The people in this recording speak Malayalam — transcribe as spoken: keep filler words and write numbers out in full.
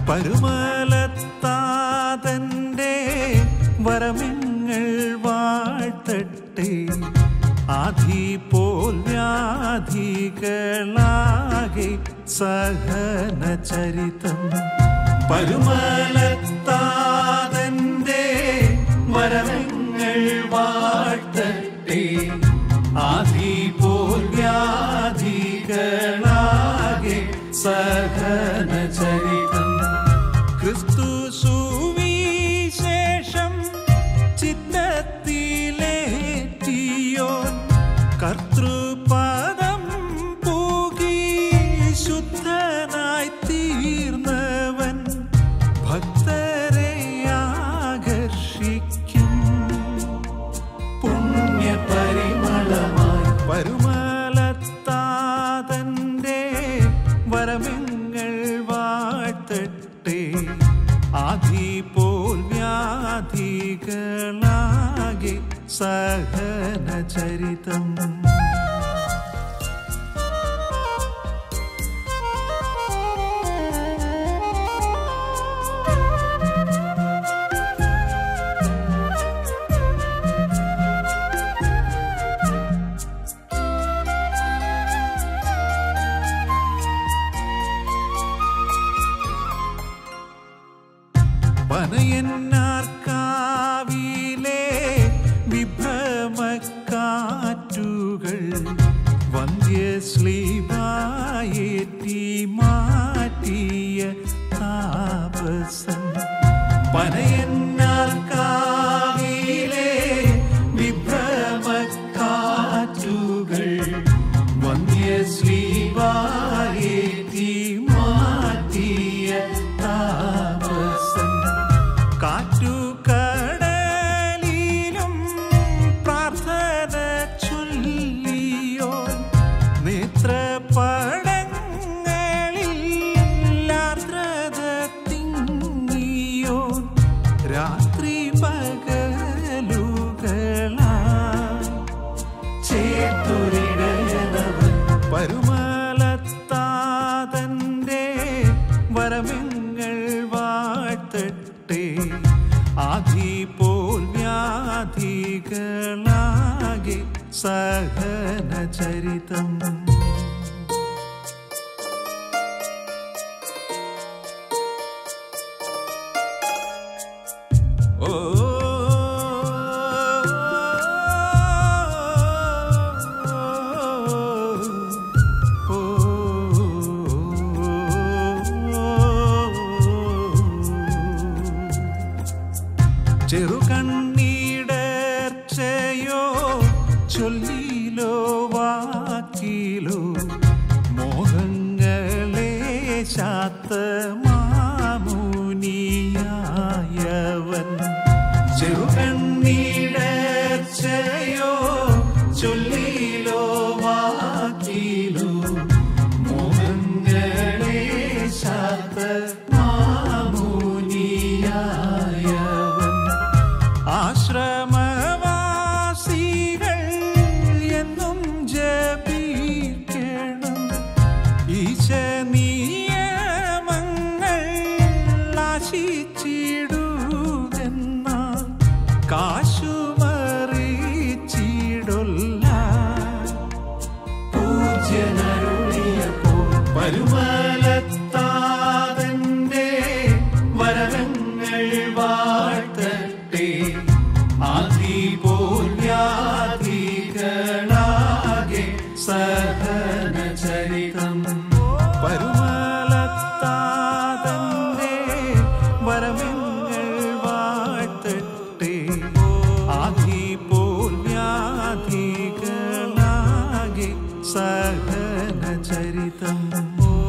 പരുമലത്താതന്റെ വരമെങ്ങൾ വാഴ്ത്തട്ടെ. ആധി പോൽ വ്യാധികളാകെ സഹനചരിതം. പരുമലത്താതന്റെ വരമെങ്ങൾ വാഴ്ത്തട്ടെ. ആധി പോൽ വ്യാധികളാകെ സഹനചരിതം. ക്രിസ്തു സുവിശേഷം ചിത്തത്തിലേറ്റിയോൻ കർത്തൃപദം പൂകി ശുദ്ധനായി തീർന്നവൻ ഭക്തരെ ആകർഷിക്കും. പുണ്യപരിമളമായി പരുമലത്താതന്റെ വരമെങ്ങൾ വാഴ്ത്തട്ടെ. ആധി പോൽ വ്യാധികളാകെ സഹനചരിതം. പനയന്നാർക്കാവിലെ വിഭ്രമക്കാറ്റുകൾ വന്ധ്യശ്ലീബായേറ്റി മാറ്റിയ താപസൻ. പനയന്നാർക്കാവിലെ വിഭ്രമക്കാറ്റുകൾ വന്ധ്യശ്ലീബായേറ്റി മാറ്റിയ താപസൻ. കാറ്റുകടലിലും പ്രാർത്ഥന ചൊല്ലിയോ നേത്രപടങ്ങളിൽ ആർദ്രത തിങ്ങിയോ രാത്രി പകലുകളായി ചേർത്തൊരിടയനവൻ. പരുമലത്താതന്റെ വരമെങ്ങൾ വാഴ്ത്തട്ടെ. ആധി പോൽ വ്യാധികളാകെ സഹനചരിതം. ഓ ചെറുകണ്ണീടർച്ചയോ ചൊല്ലിലോ വാക്കിലോ മോഹങ്ങളെ ശാത്തമാമുനിയായവൻ. ചെറുകണ്ണീടർച്ചയോ ചൊല്ലിലോ വാക്കിലോ മോഹങ്ങളെ ശാത്തമാമുനിയായവൻ. ആശ്രമവാസികൾ എന്നും ജപിക്കണം ഈശനിയമങ്ങൾ ആശിച്ചിടുതെന്നാൽ കാശുമറിച്ചിടൊല്ല. പൂജ്യനരുളിയപ്പോൾ പരുമലത്താതന്റെ വരമെങ്ങൾ വാഴ്ത്തട്ടെ. ആധി പോൽ വ്യാധികളാകെ സഹനചരിതം. പരുമലത്താതന്റെ വരമെങ്ങൾ വാഴ്ത്തട്ടെ. ആധി പോൽ വ്യാധികളാകെ സഹനചരിതം.